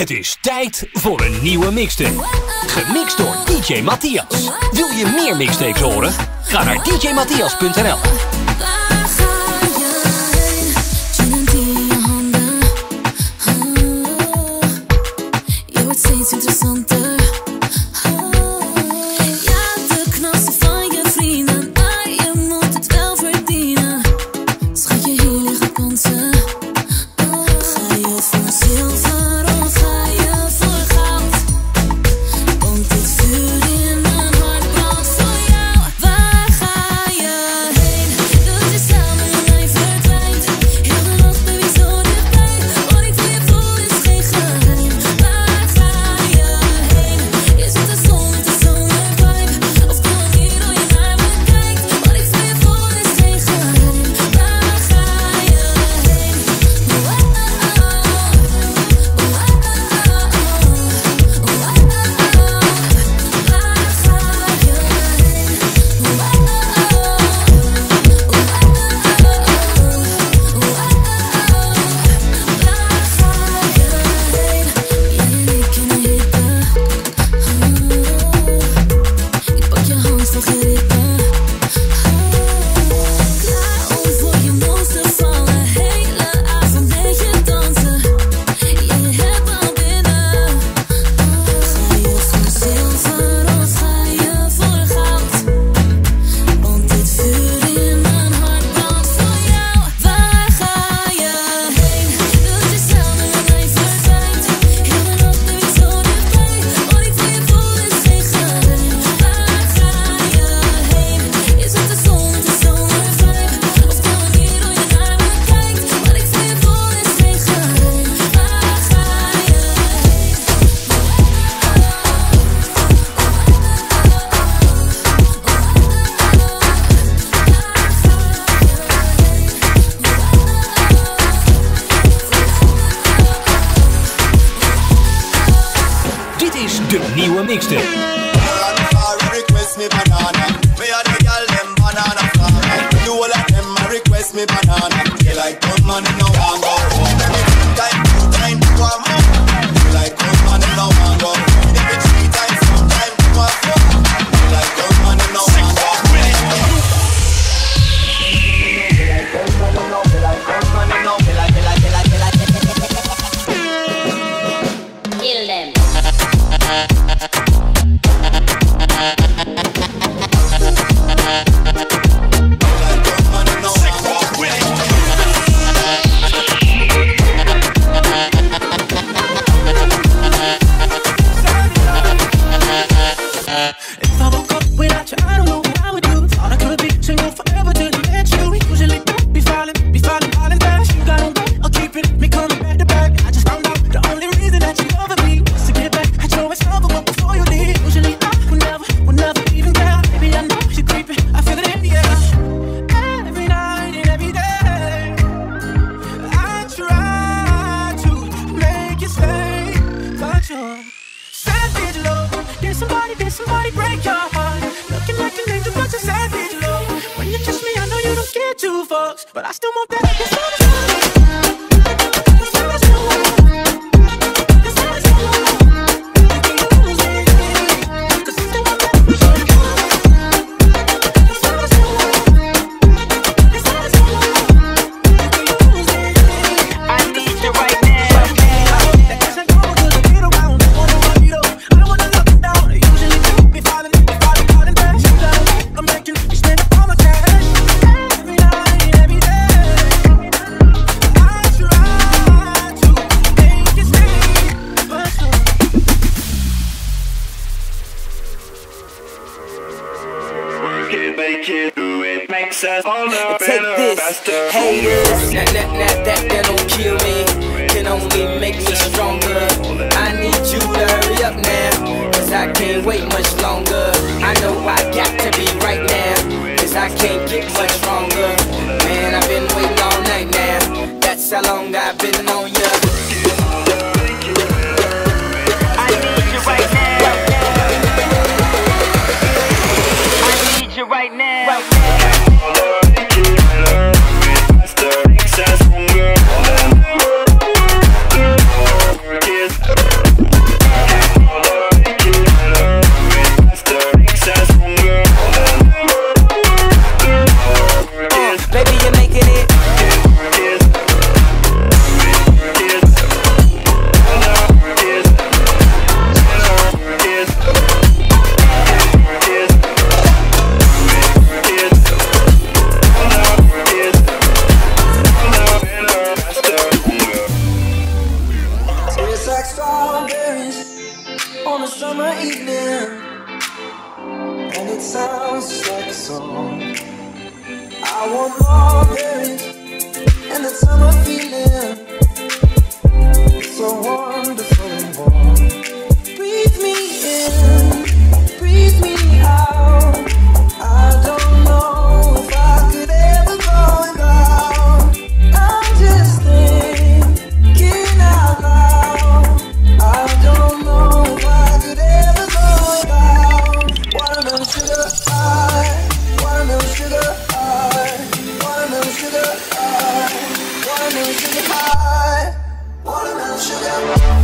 Het is tijd voor een nieuwe mixtape. Gemixt door DJ Matthias. Wil je meer mixtapes horen? Ga naar djmatthias.nl. De nieuwe mixtape. Somebody break your heart. Looking like an angel, but you're savage low. When you kiss me, I know you don't get two fucks, but I still want that. Make it, do it, makes us all up better, faster. Haters, that don't kill me, can only make me stronger. I need you to hurry up now, cause I can't wait much longer. I know I got to be right now, cause I can't get much stronger. Man, I've been waiting all night now, that's how long I've been on ya. I need you right now. Right now. Faster, makes us stronger. like strawberries on a summer evening, and it sounds just like a song. I want more berries and that summer feeling. It's so wonderful and warm. Breathe me in, breathe me out. I don't know if I could ever go without. I'm just thinking out loud. I don't know if I could ever go without. Watermelon sugar high, watermelon sugar high, watermelon sugar high, watermelon sugar high, watermelon sugar.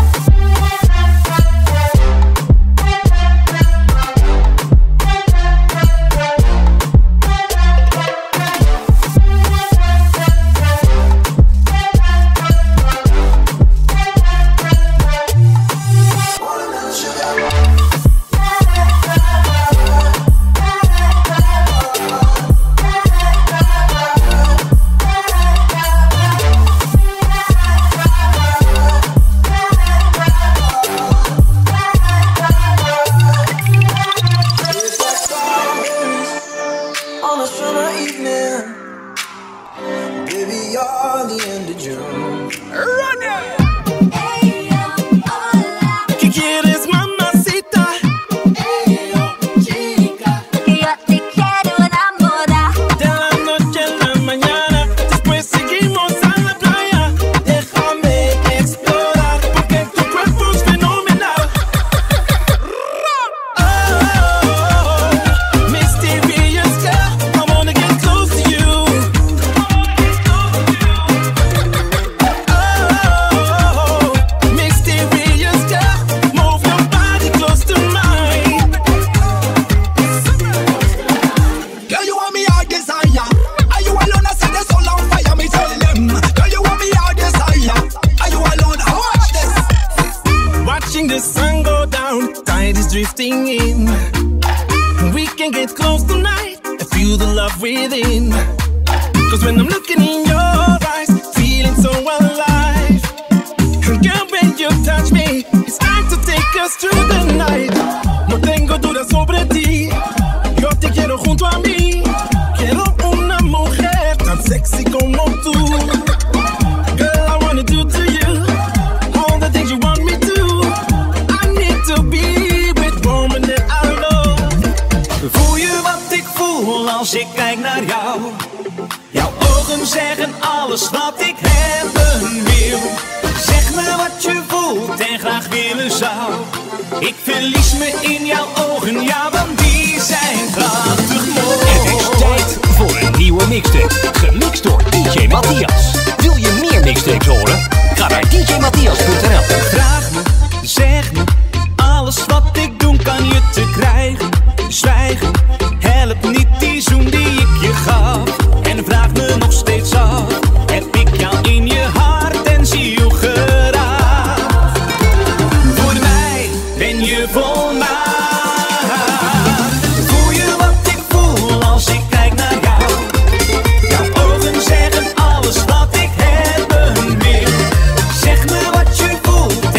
Als ik kijk naar jou, jouw ogen zeggen alles wat ik hebben wil. Zeg me wat je voelt en graag willen zou. Ik verlies me in jouw ogen, ja, want die zijn prachtig mooi. Het is tijd voor een nieuwe mixtape, gemixt door DJ Matthias. Wil je meer mixtapes horen? Ga naar djmatthias.nl. Vraag me, zeg me, alles wat ik doe kan je te krijgen. Zwijgen, help niet die zoen die ik je gaf. En vraag me nog steeds af, heb ik jou in je hart en ziel geraakt? Voor mij ben je volmaakt. Voel je wat ik voel als ik kijk naar jou? Jouw ogen zeggen alles wat ik hebben wil. Zeg me wat je voelt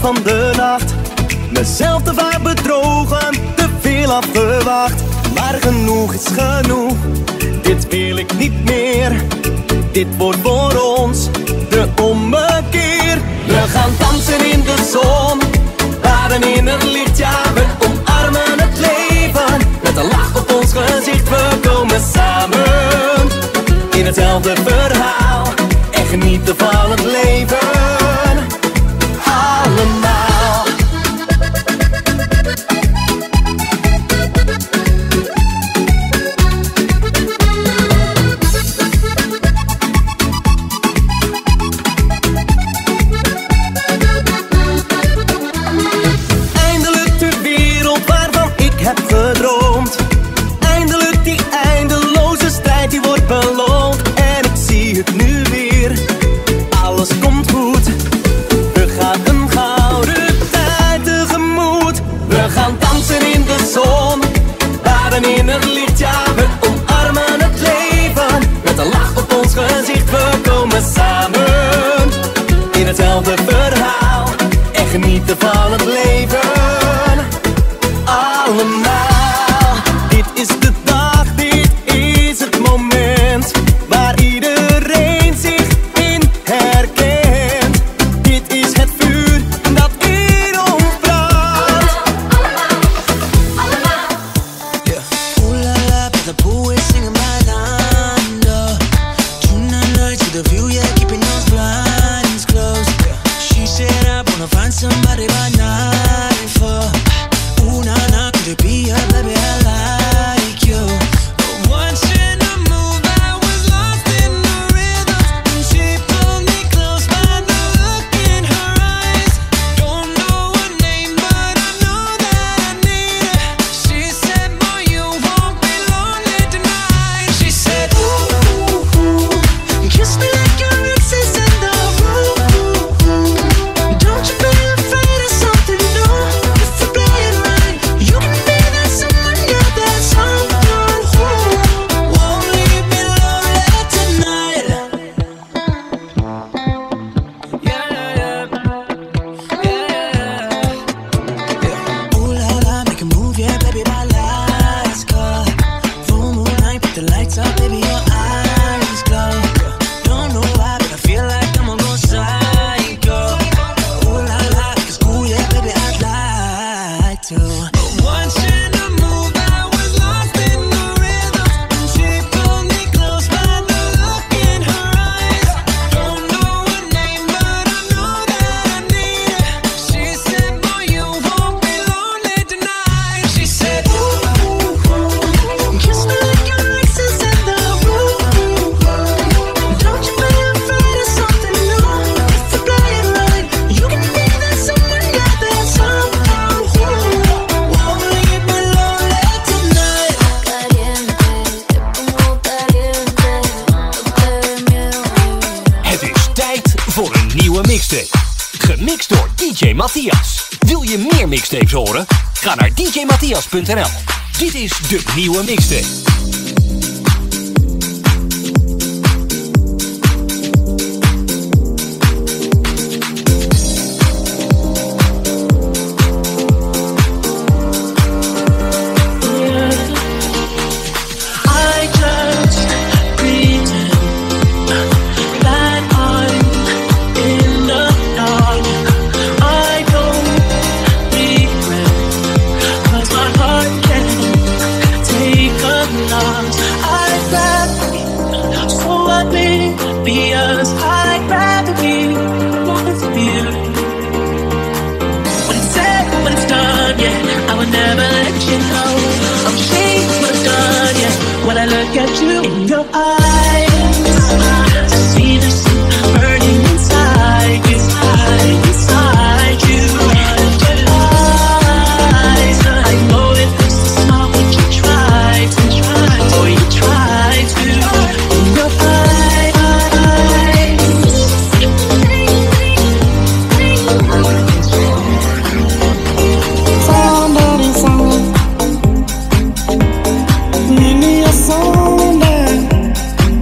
van de nacht. Mezelf te vaak bedrogen, te veel afgewacht. Maar genoeg is genoeg, dit wil ik niet meer. Dit wordt voor ons de ommekeer. We gaan dansen in de zon, baden in het licht, ja, we omarmen het leven. Met een lach op ons gezicht, we komen samen in hetzelfde verhaal en genieten van het leven. Allemaal. Eindelijk de wereld waarvan ik heb gedroomd. Eindelijk die eindeloze strijd die wordt beloond. En ik zie het nu weer, alles komt goed. We gaan een gouden tijd tegemoet. We gaan dansen in de zon, baden in het licht, ja, we omarmen het leven. Met een lach op ons gezicht, we komen samen in hetzelfde verhaal en genieten van het leven. Allemaal, dit is de dag, dit is het moment waar iedereen zich in herkent. Dit is het vuur dat in ons brandt. Ooh la la, but the pool is singing my line. Tonight night to the view, yeah, keeping those blinds closed. She said I wanna find somebody by nightfall. Ooh na na, could it be her, baby? I like you. But watching her move, I was lost in the rhythm. And she pulled me close by the look in her eyes. Don't know her name, but I know that I need her. She said, boy, you won't be lonely tonight. She said, ooh, ooh, kiss me like your ex is in the room. Don't you be afraid of something new. If we play it right, you can be that someone, yeah, that someone who won't leave me lonely tonight. Ooh la la, make a move, yeah, baby, my lights go. Full moonlight, put the lights up, baby, your eyes glow. Don't know why, but I feel like I'm gonna go psycho. Ooh la la, it's cool, yeah, baby, I'd like to. But watching her move, I was lost in the rhythm. And she pulled me close by the look in her eyes. Don't know her name, but I know that I need her. She said, boy, you won't be lonely tonight. She said, ooh, ooh, kiss me like your ex is in the room. Don't you be afraid of something new. If we play it right, you can be that someone, yeah, that someone who won't leave me lonely tonight. Het is tijd voor een nieuwe mixtape. Gemixt door DJ Matthias. Wil je meer mixtapes horen? Ga naar djmatthias.nl. Dit is de nieuwe mixtape. I just pretend that I'm in the dark. I don't regret, 'cause my heart can't take a loss. I'd rather be so oblivious. I'd rather be with you. When it's said, when it's done, yeah, I would never let you know. I'm ashamed of what I've done, yeah. When I look at you in your eyes, I see the sun burning inside you, inside you. Your eyes, I know it looks so small, but you try to, oh, you try to. In your eyes. Somebody, someone, give me a song.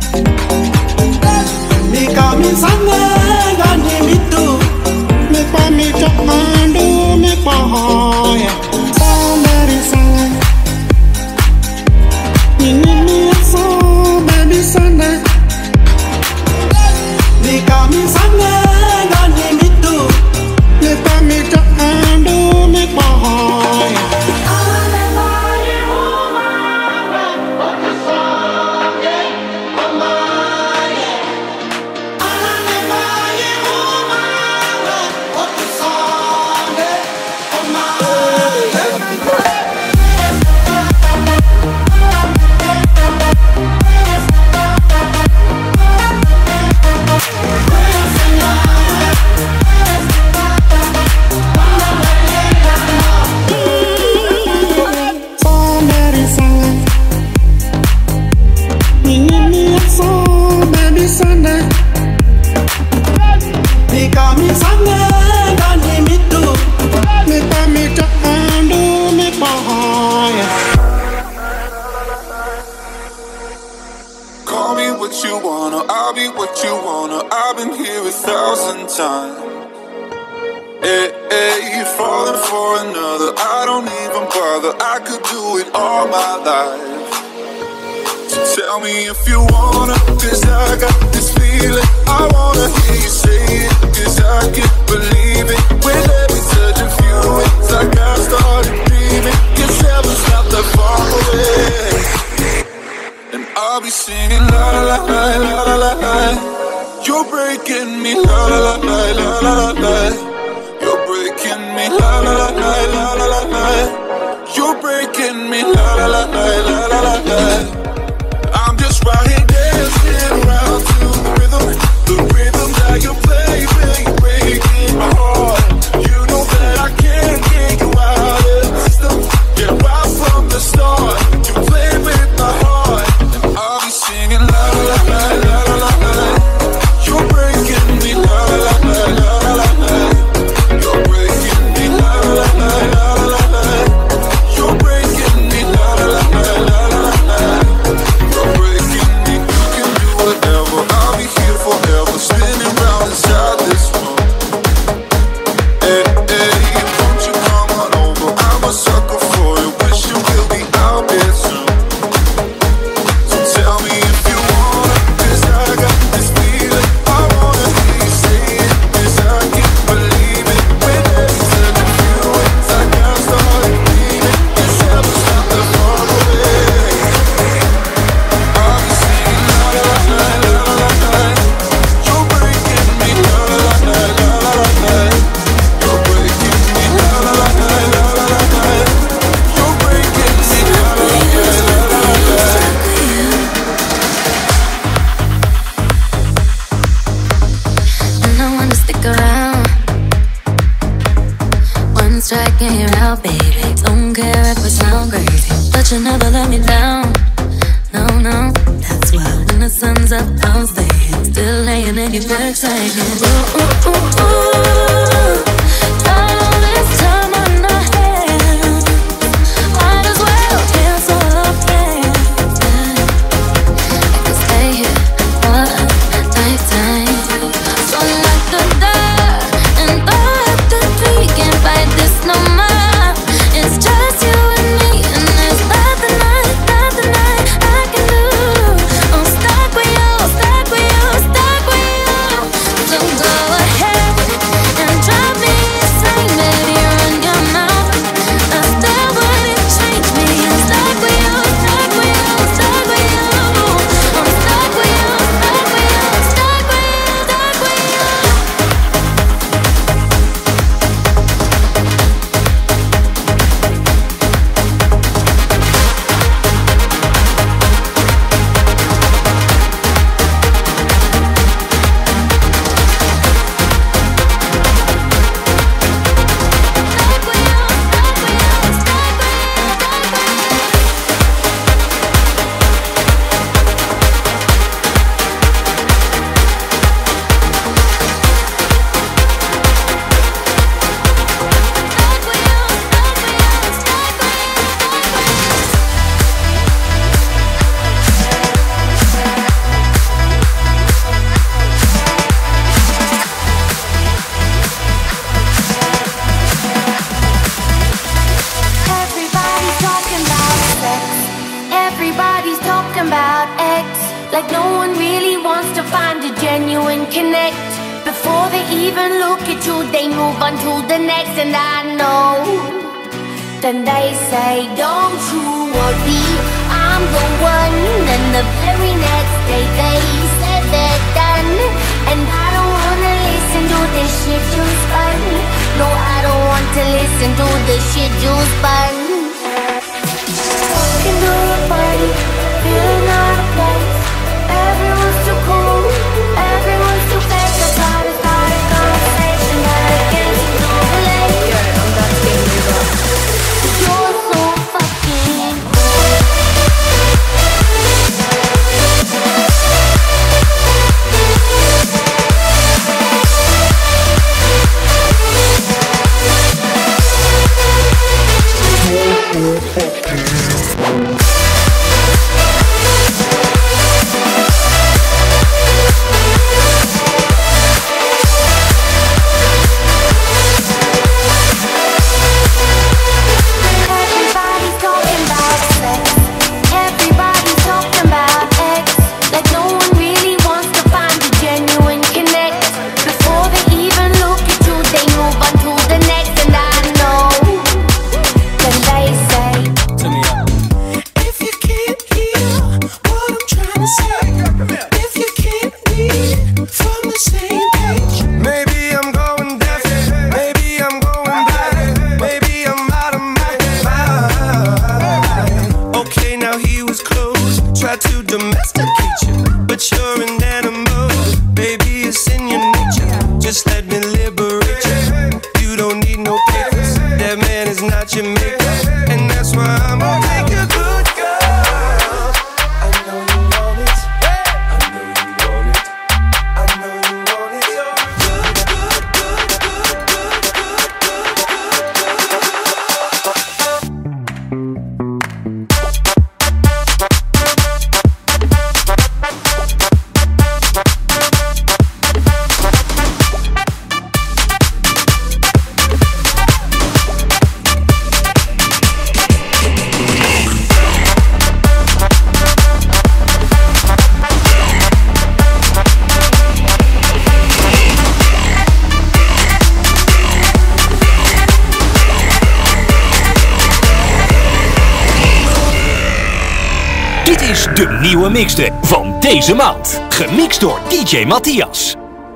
what you wanna, I'll be what you wanna. I've been here 1,000 times. Hey, hey, you're falling for another, I don't even bother. I could do it all my life. So tell me if you wanna, cause I got this feeling. I wanna hear you say it, cause I can't believe it. With every touch of you, it's like I started dreaming. Cause heaven's not that far away. And I'll be singing la la la la la la la. You're breaking me la la la la la la la. You're breaking me la la la la la la la. You're breaking me la la la la la la la. I'm just right here dancing around to the rhythm that you play, baby, breaking my heart. You know that I can't get you out of the system. Get right from the start, you play with my heart. And I'll be singing la la la la la la la. You're breaking me la la la la la la. You're breaking me la la la la la la. You're breaking me la la la la la la. You're breaking me, you can do whatever. I'll be here forever, spinning round inside this room. Hey, hey, won't you come on over? I'm a sucker for you, wish you will be out there soon. So tell me if you wanna, cause I got this feeling. I wanna hear you say it, cause I can't believe it. When every touch of you, it's like I started dreaming. Cause heaven's not that far away. I'll be singing la la la la la la. You're breaking me la la la la la la. You're breaking me la la la la la la la. You're breaking me la la la la la la. And I wanna stick around. One strike and you're out, baby. Don't care if I sound crazy, but you never let me down. No, no, that's why when the sun's up, I'll stay still laying in your bed saying, ooh, ooh, ooh, ooh. Got all this time on our hands, might as well cancel our plans. I can stay here for a lifetime. So lock the door and throw up the key. Can't fight this no more. It's just you and me, and there's nothing I can do. I'm stuck with you, stuck with you, stuck with you. So go ahead and drive me insane, baby, run your mouth. I still wouldn't change me. I'm stuck with you, stuck with you, stuck with you. I'm stuck with you, stuck with you, stuck with you, stuck with you. Everybody's talking about sex. Everybody's talking about X. Like no one really wants to find a genuine connect. Before they even look at you, they move on to the next. And I know, then they say, don't you worry, I'm the one. And the very next day they said they're done. And I don't wanna listen to this shit you spun. No, I don't want to listen to the shit you spun. Walking to a party, feeling out of place. Everyone's too cool, everyone's too fake. I try to start a conversation, but I can't seem to relate. I'm not thinking about. You're so fucking cool. Dit is de nieuwe mixtape van deze maand. Gemixt door DJ Matthias.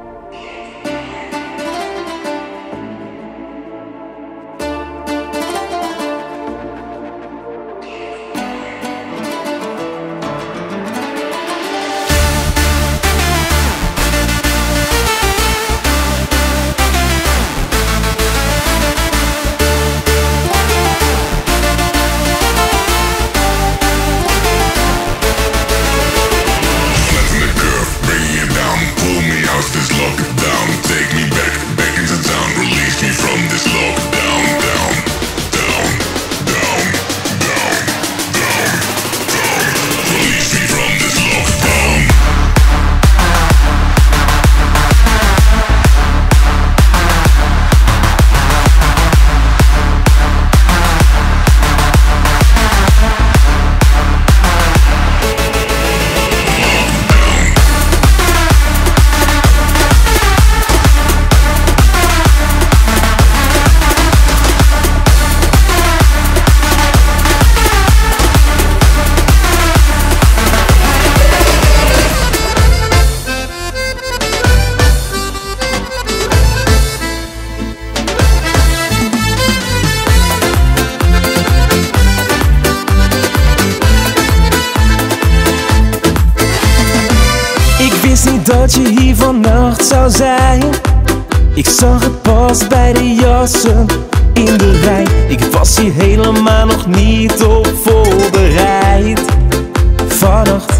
Dat je hier vannacht zou zijn. Ik zag het pas bij de jassen in de rij. Ik was hier helemaal nog niet op voorbereid. Vannacht,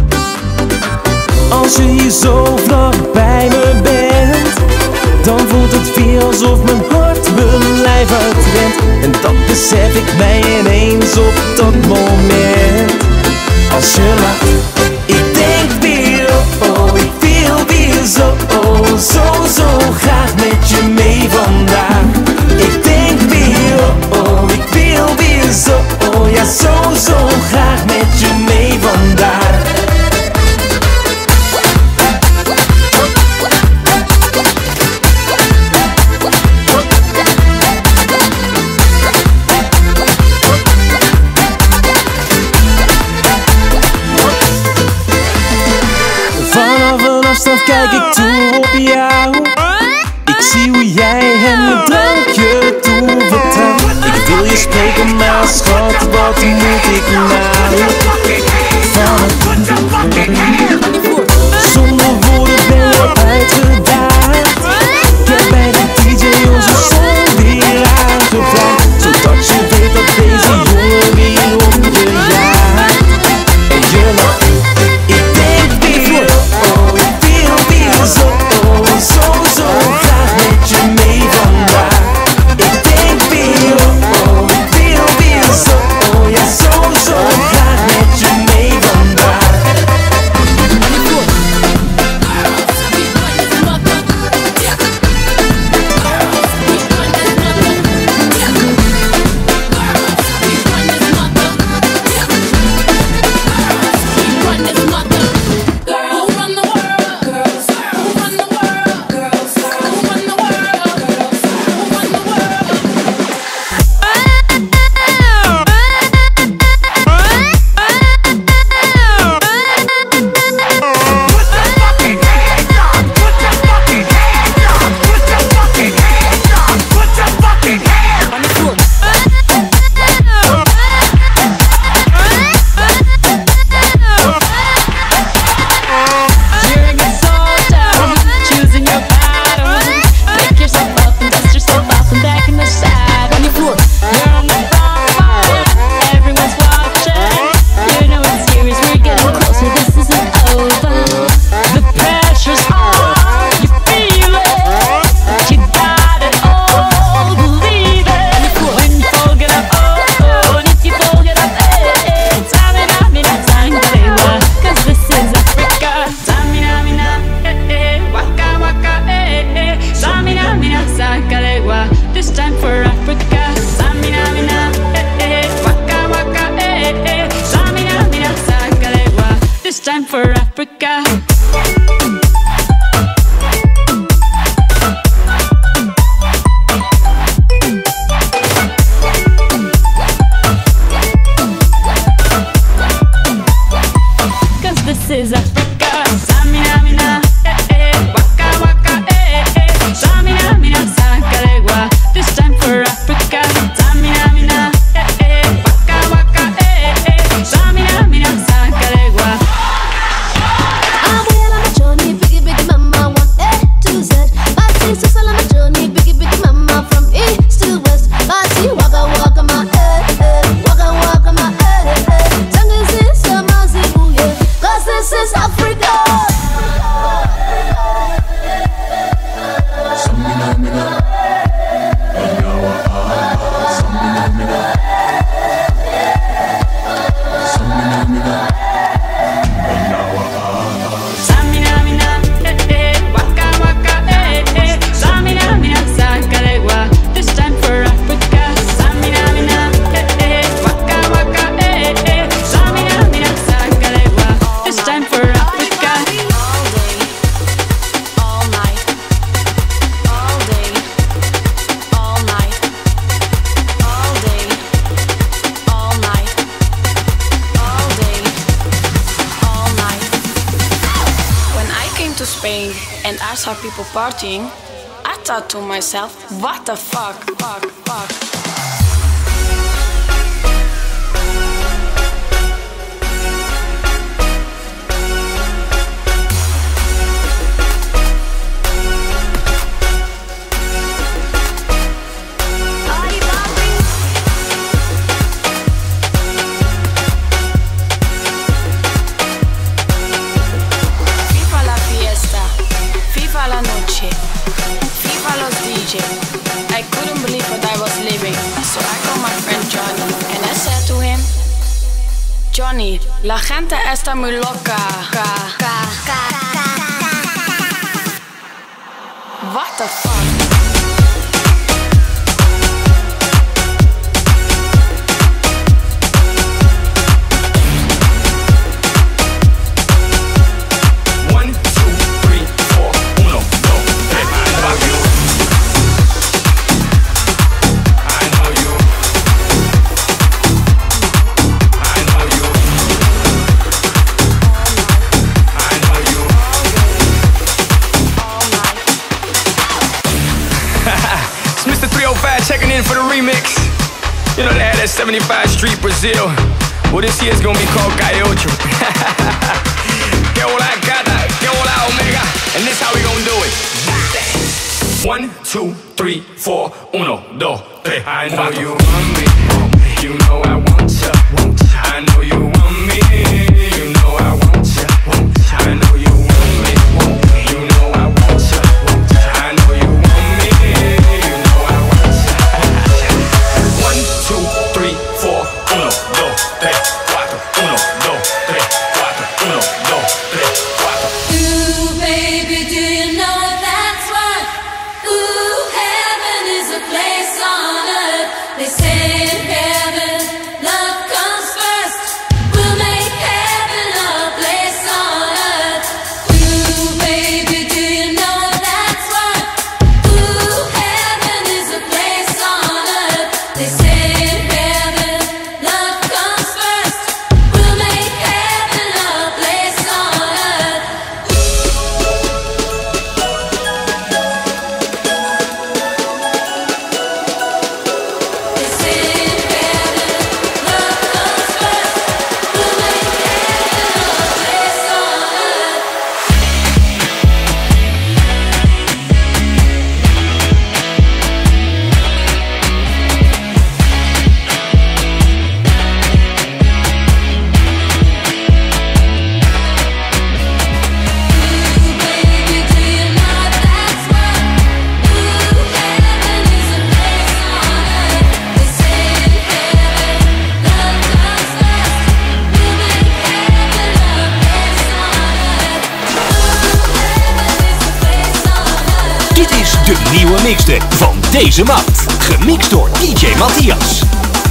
als je hier zo vlak bij me bent, dan voelt het weer alsof mijn hart mijn lijf uitrent. En dat besef ik mij ineens op dat moment. Als je lacht, ik denk weer, oh, ik wil weer zo graag met je mee vandaag. Ik denk weer, oh, ik wil weer zo, ja, zo graag met je mee vandaag. Dan kijk ik toe op jou. Ik zie hoe jij hem een drankje toevertrouwt. Ik wil je spreken, maar schat, wat moet ik nou? Zonder woorden ben je uitgedaagd. Ik heb bij de DJ onze song weer aangevraagd, zodat je weet dat deze jongen weer om je jaagt. En je lacht, ik denk weer, oh, zo graag met je mee vandaag. Ik denk weer, oh, ik wil weer zo, Spain and I saw people partying, I thought to myself, what the fuck. Viva los DJ. I couldn't believe what I was living, so I called my friend Johnny and I said to him, Johnny, la gente está muy loca. What the fuck? Checking in for the remix. You know they had that 75 Street Brazil. Well, this year's gonna be called Calle Ocho. Que hola gata, que hola omega. And this how we gonna do it. 1, 2, 3, 4, 1, 2, 3. I know you want me. You know I want ya. I know you want me. You know I want ya. I know you want me. You know I want ya. I know you want me. You know I want ya. 1, 2, 3, 4, 1, 2, 3, 4, 1, 2, 3, 4, 1, 2, 3, 4. Ooh, baby, do you know that's what? Ooh, heaven is a place on earth. They say in heaven, love comes first. We'll make heaven a place on earth. Ooh, baby, do you know that's what? Ooh, heaven is a place on earth. They say in heaven, love comes first. We'll make heaven a place on earth. They say in heaven, love comes first. We'll make heaven a place on earth. Ooh, baby, do you know that's what? Ooh, heaven is a place on earth. They say in heaven, love comes first. We'll make heaven a place on earth. Ooh, heaven is a place on earth. Dit is de nieuwe mixtape van deze maand. Gemixt door DJ Matthias.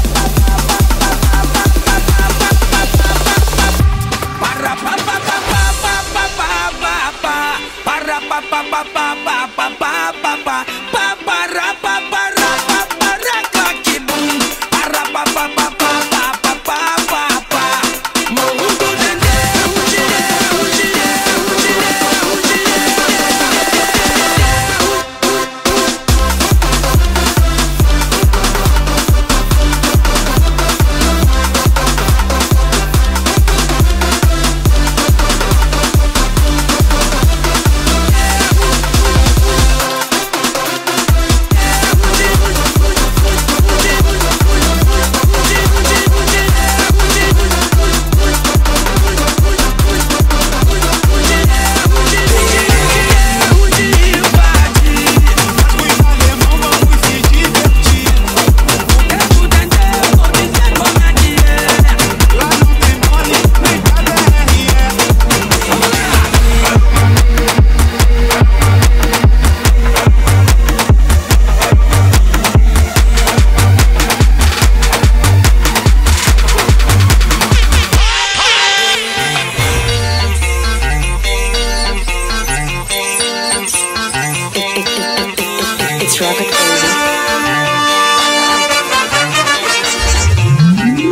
It's rocket crazy.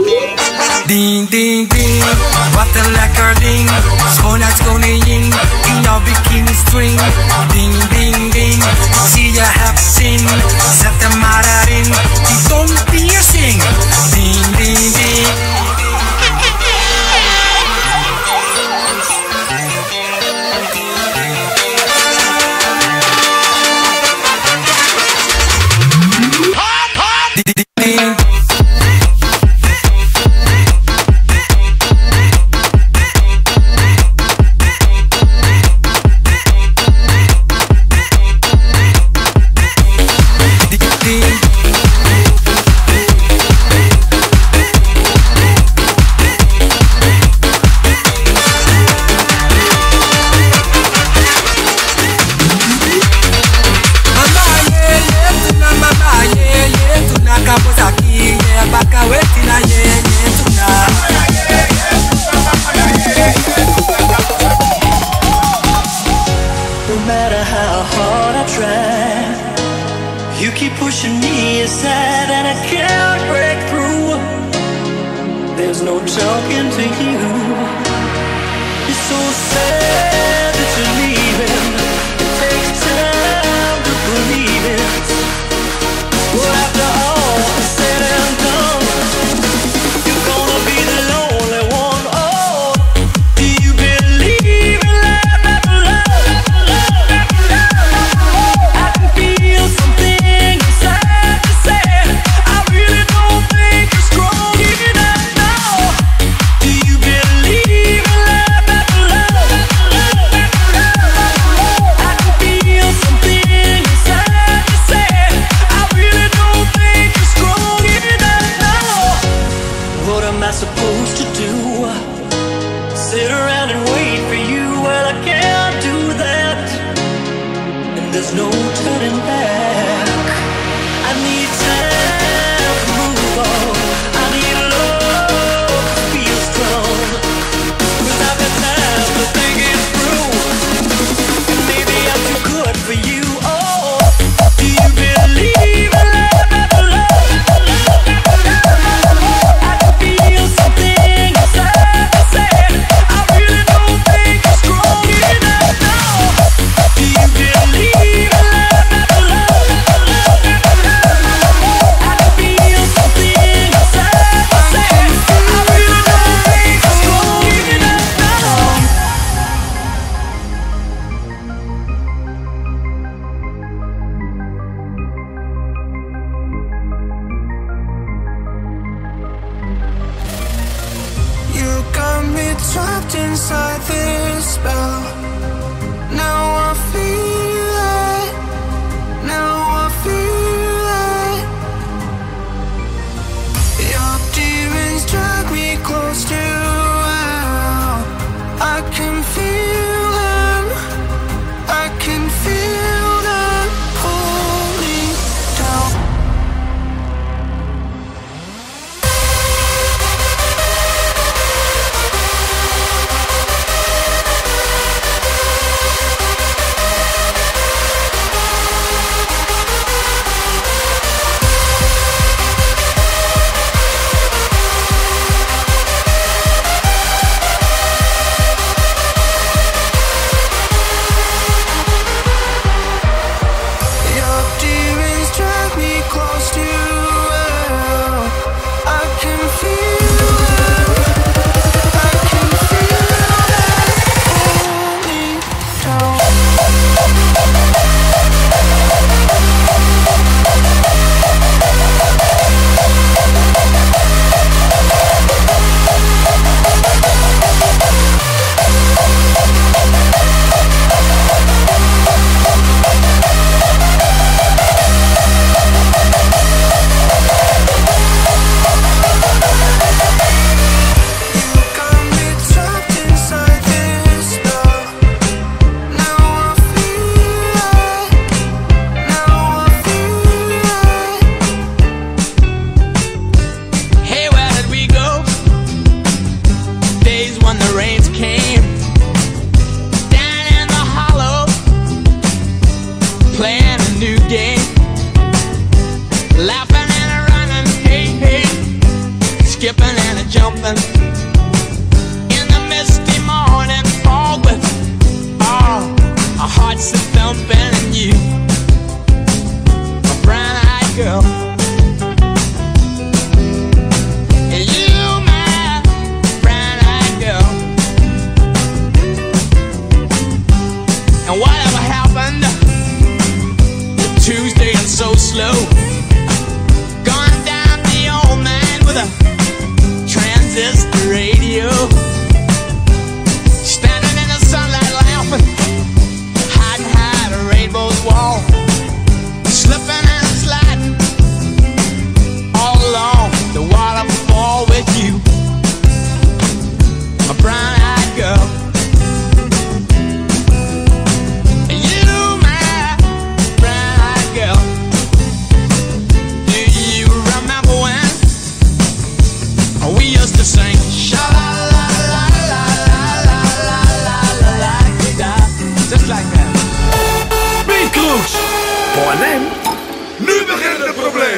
Ding, ding, ding, wat een lekker ding. Schoonheidskoningin, in your bikini string. Ding, ding, ding, ik zie je hebt zin. Zet hem maar erin, die tongpiercing. Ding, ding, ding. helping you, my brown-eyed girl. You, my brown-eyed girl. And whatever happened to Tuesday and so slow? Gone down the old man with a transistor radio. Standing in the sunlight laughing, hiding behind a rainbow's wall. Slipping and sliding all along the waterfall with you, my brown-eyed girl. You, my brown-eyed girl. Do you remember when we used to sing sha-la-la-la-la-la-la-la-la-la-la-la, just like that? Beatloose! Bonem, nu begint het probleem.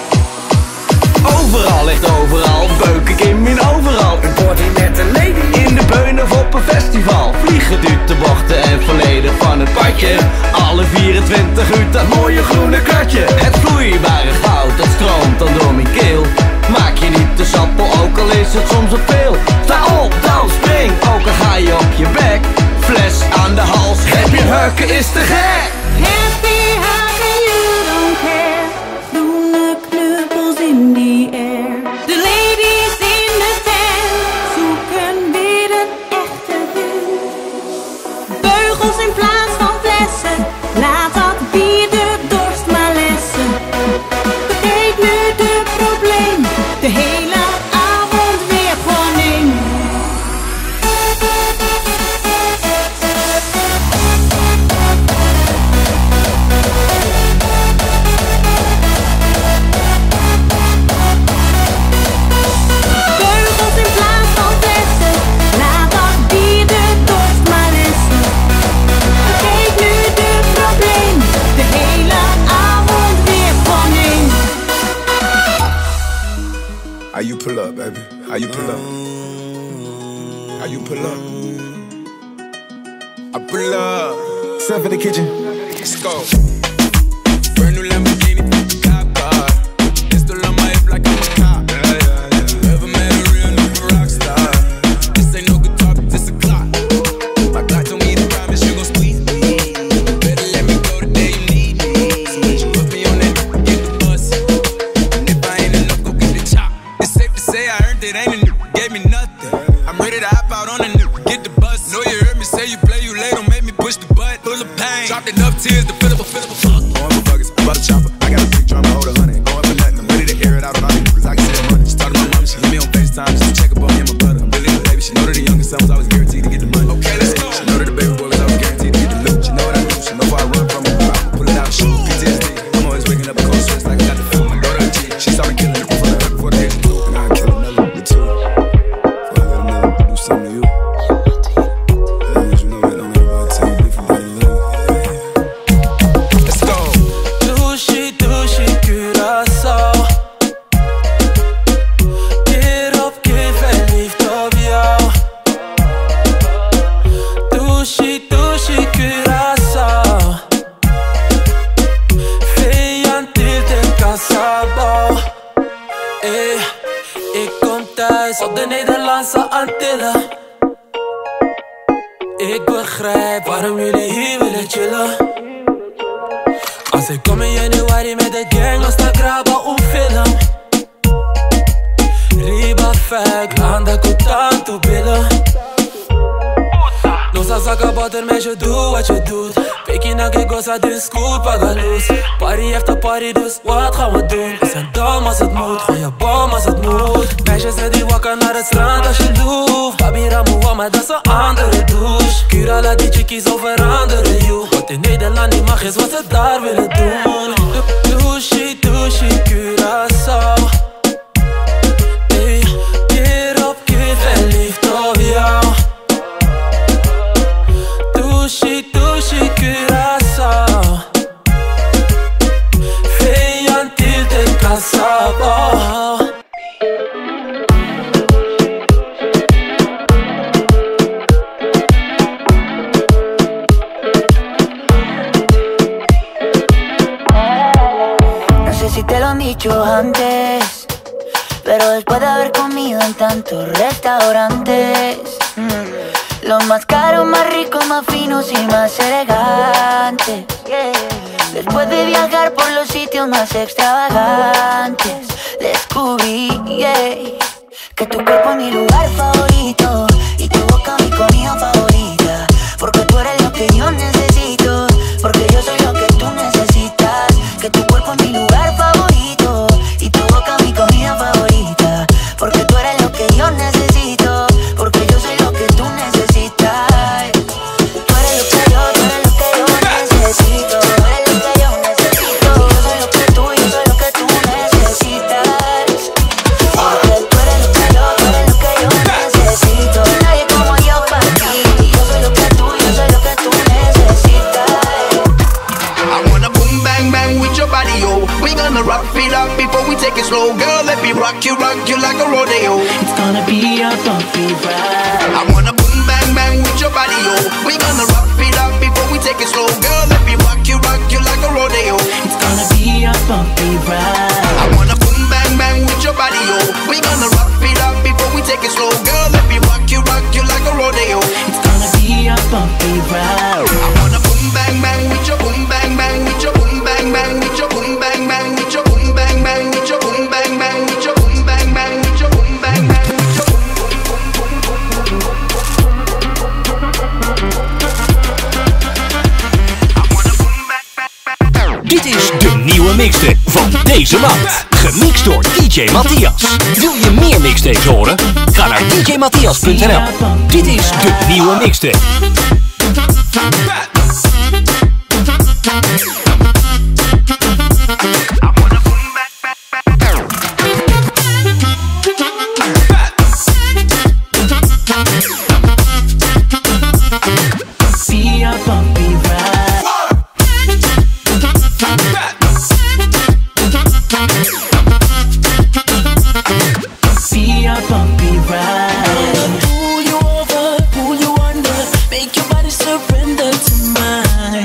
Overal ligt overal, beuk ik in mijn overal. Een body met een lady in de beunen of op een festival. Vliegen duurt de bochten en volledig van het padje. Alle 24 uur dat mooie groene kratje. Het vloeibare goud, dat stroomt dan door mijn keel. Maak je niet te sappel, ook al is het soms wat veel. Sta op, dan spring, ook al ga je op je bek. Fles aan de hals, heb je hurken is te gek. Happy, happy, you don't care. Groene knuppels in the air. De ladies in de tent zoeken weer een echte wind. Beugels in plaats van flessen, laat dat bier de dorst maar lessen. Bekijk nu de probleem, de hele avond weer gewoon in. Beugels in plaats van flessen, laat dat bier de dorst maar lessen. Bekijk nu de probleem, de hele avond weer gewoon in. How you pull up, baby? How you pull up? How you pull up? I pull up. Step in the kitchen. Let's go. Brand new Lamborghini, cop car. Pistol on my hip like I'm a cop. Never met a real new rock star. This ain't no guitar, this a clock. My God told me to promise you gon' squeeze me. Better let me go the day you need me. So when you put me on that, get the bus. And if I ain't enough, go get the chop. It's safe to say I earned it, ain't a nigga gave me nothing. I'm ready to hop out on a nigga, get the bus. Know you heard me say you play, you late, don't make me push the button. Full of pain, dropped enough tears to fill up a fuck. Going for buggers, I'm about to chopper. I got a big drum, I hold 100. Going for nothing, I'm ready to air it out on all these niggas. I can see the money. She talked to my mom, she hit me on FaceTime just to check up on me and my brother. I'm really the baby, she know that the youngest son was always guaranteed to get the money. Okay, let's go. She know that the baby boy was always guaranteed to get the loot. She know what I do, she know if I run from her, I can pull it out and shoot. PTSD, I'm always waking up in cold sweats like I got the flu. My daughter a G, she saw me killing it before the hurt, before the days blue. And I kill another with two. Before I let another do something to you. And you know that don't ever tell you different than you love. Let's go. Douche, douche, Curaçao. Keer op keer verliefd op jou. Douche, douche, Curaçao. Vijantil de Casabao. Ik kom thuis op de Nederlandse Antillen. Ik begrijp waarom jullie hier willen chillen. Als ik kom in januari met de gang, als de grabben op film. Riba fag, anda com tanto billen. Não sa zaga boter, meisje, doe wat je doet. Peking na que goza, dus goed, paga luz. Party after party, dus wat gaan we doen? We zijn dom als het moet, gooi je bom als het moet. Meisjes en die wakker naar het strand als je loeft. Babi Ramoua, maar dat is een andere douche. Cura laat die chickies zo veranderen, you. Wat in Nederland niet mag is wat ze daar willen doen. Douche, douche, Curaçao. Keer op keer verliefd op jou. Douche, douche, Curaçao. Vijantil de Casabao. hecho antes, pero después de haber comido en tantos restaurantes, los más caros, más ricos, más finos y más elegantes, después de viajar por los sitios más extravagantes, descubrí que tu cuerpo es mi lugar favorito y tu boca mi comida favorita, porque tú eres lo que yo necesito, porque yo soy lo que tú necesitas. Que tu cuerpo es mi lugar favorito y tu boca mi comida favorita, porque tú eres lo que yo necesito, porque yo soy lo que tú necesitas. Tú eres lo que yo necesito, tú eres lo que yo necesito. Yo soy lo que tú, yo soy lo que tú necesitas. Porque tú eres lo que yo necesito. Nadie como yo para ti. Yo soy lo que tú, yo soy lo que tú necesitas. I wanna boom bang bang with your body, yo. We gonna rock it up before we take it slow. Girl, let me rock you like a rodeo. It's gonna be a bumpy ride. I wanna boom bang bang with your body, yo. We gonna rock it up before we take it slow. Girl, let me rock you like a rodeo. It's gonna be a bumpy ride. I wanna boom bang bang with your body, yo. We gonna rock it up before we take it slow. Girl, let me rock you like a rodeo. It's gonna be a bumpy ride. I wanna boom bang bang with your boom bang bang with your boom bang bang with your boom bang bang with your boom bang bang with your boom bang bang with your boom bang bang with your boom bang bang with your boom Dit is de nieuwe mixtape van deze maand. Gemixt door DJ Matthias. Wil je meer mixtapes horen? Ga naar djmatthias.nl. Dit is de nieuwe mixtape. Be a bumpy ride. Be a bumpy ride. Pull you over, pull you under, make your body surrender to mine.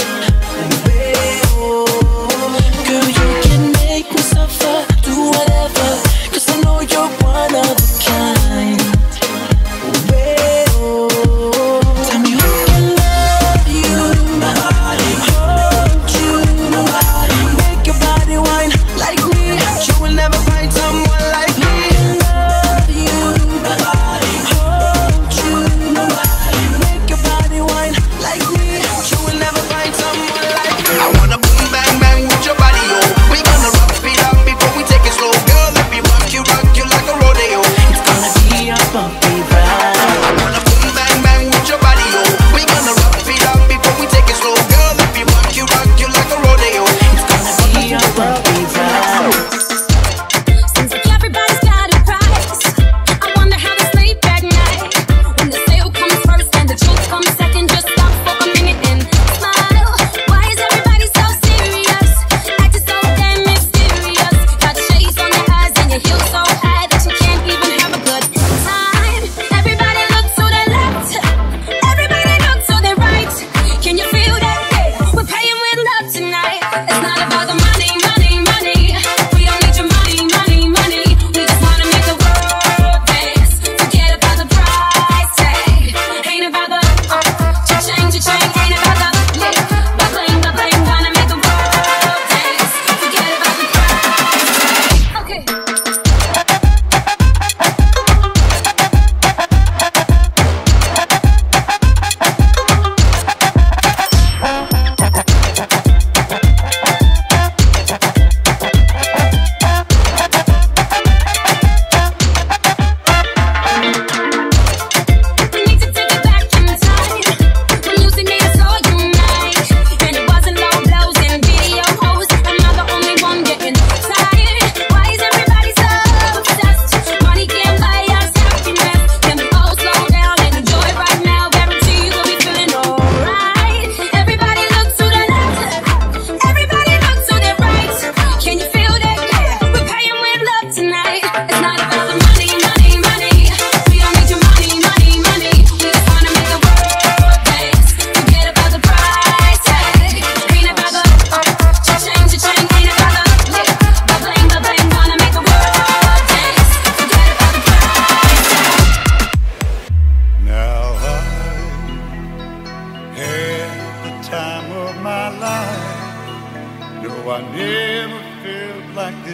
Girl, you can make me suffer, do whatever, 'cause I know you're one of a kind. Tell me who can love you, hold you, make your body whine like me. You will never find someone like me. Love you, hold you, make your body whine like me. You will never find someone like me. I wanna boom bang bang with your body, yo. We gonna rock it up before we take it slow. Girl, let me rock you like a rodeo. It's gonna be a bumpy ride. I wanna boom bang bang with your body, yo. We gonna rock it up before we take it slow. Girl, let me rock you like a rodeo. It's gonna be a bumpy ride. Seems like everybody's got a price. I wonder how they sleep at night. When the sale comes first and the truth comes second, just stop for a minute and smile. Why is everybody so serious? Acting so damn mysterious. Got shades on your eyes and your heels so high that you can't even have a good time. Everybody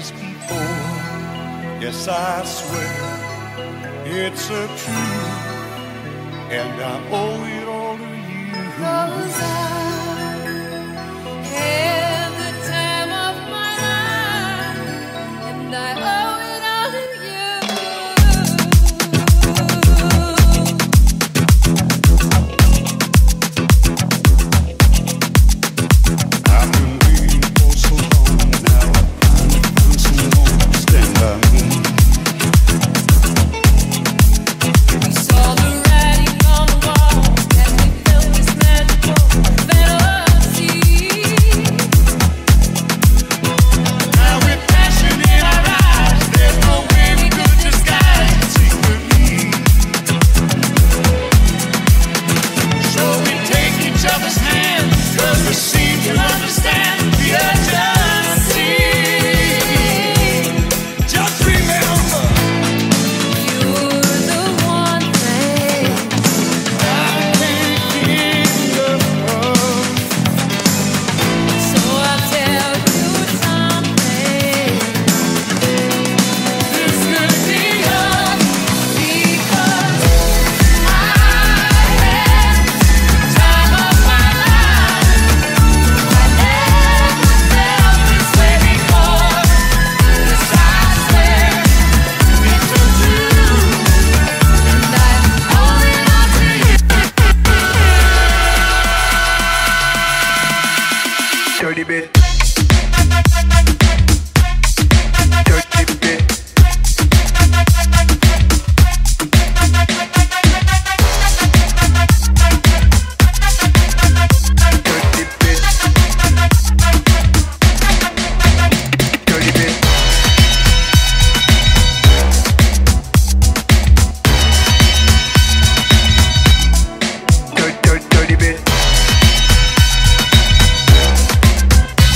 days before. Yes, I swear it's a truth, and I owe it all to you. 'Cause I had the time of my life, and I owe it all to you. I've been waiting for so long now. I found someone to stand by me. We saw the writing on the wall as we felt this magical fantasy. Now with passion in our eyes, there's no way we could disguise it secretly. So we take each other's hand, 'cause we seem to understand the urgency. Just remember, You're the one thing I've been thinking of. So I'll tell you something. This could be yours because I had the time of my life. I never felt this way before. Yes, I swear it's a truth, and I owe it all to you. Dirty bit. Dirty bit. Dirty bit. Dirty bit. Dirty bit.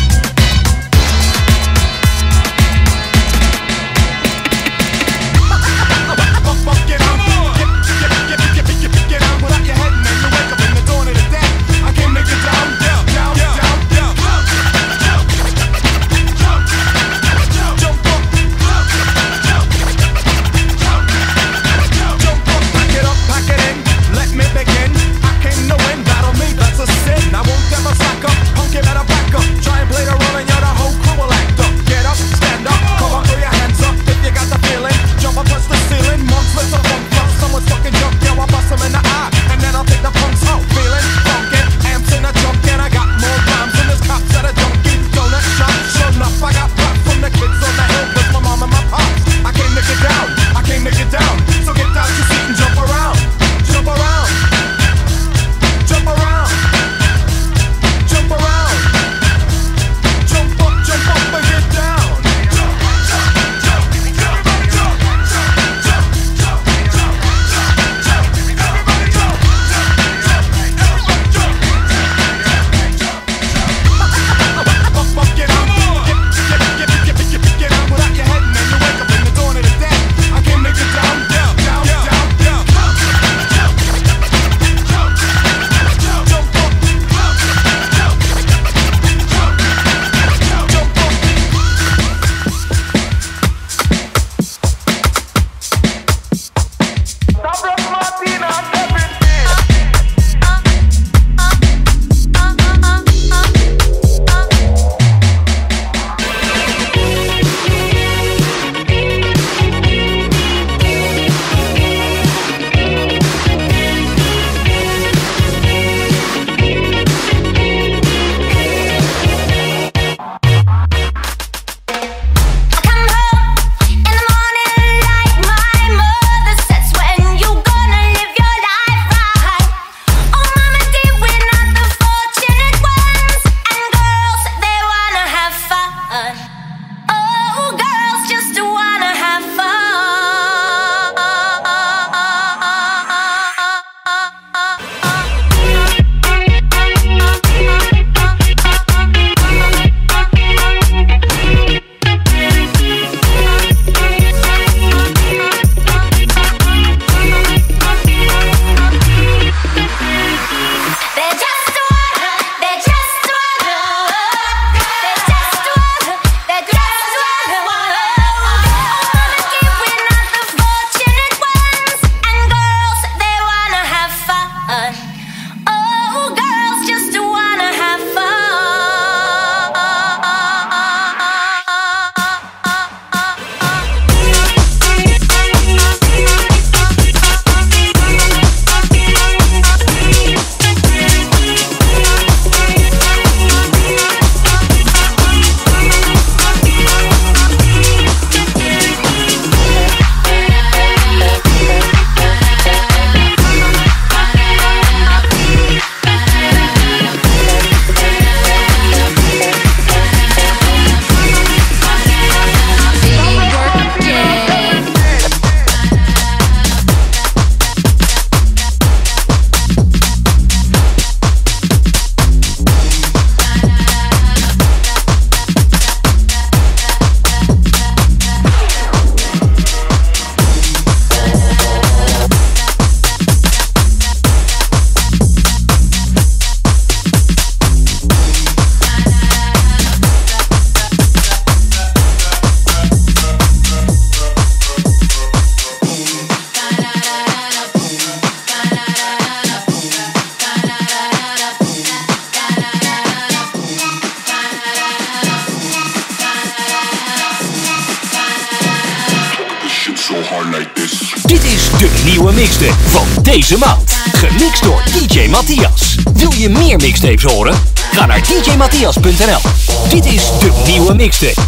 mixtape van deze maand. Gemixt door DJ Matthias. Wil je meer mixtapes horen? Ga naar djmatthias.nl. Dit is de nieuwe mixtape.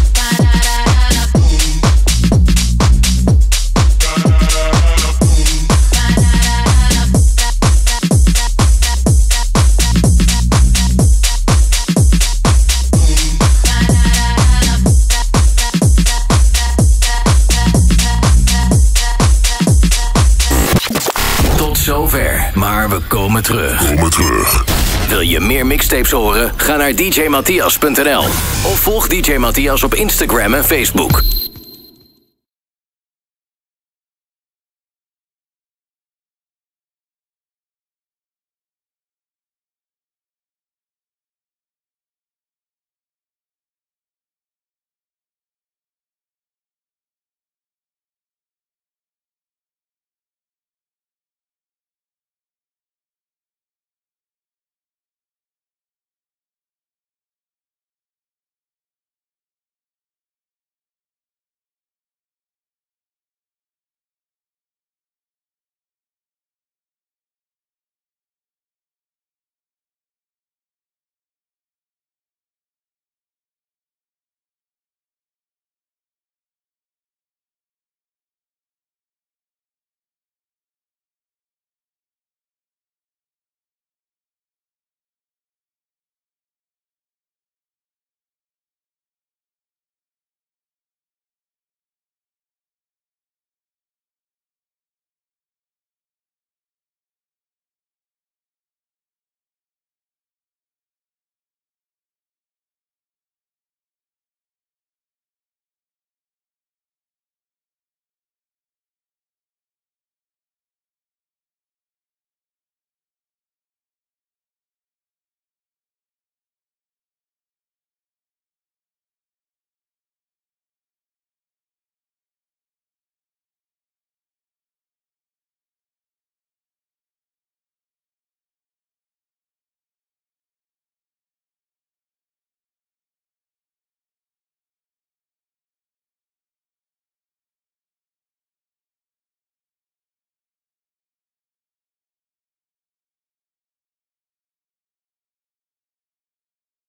Zover, maar we komen terug. Wil je meer mixtapes horen? Ga naar djmatthias.nl of volg DJ Matthias op Instagram en Facebook.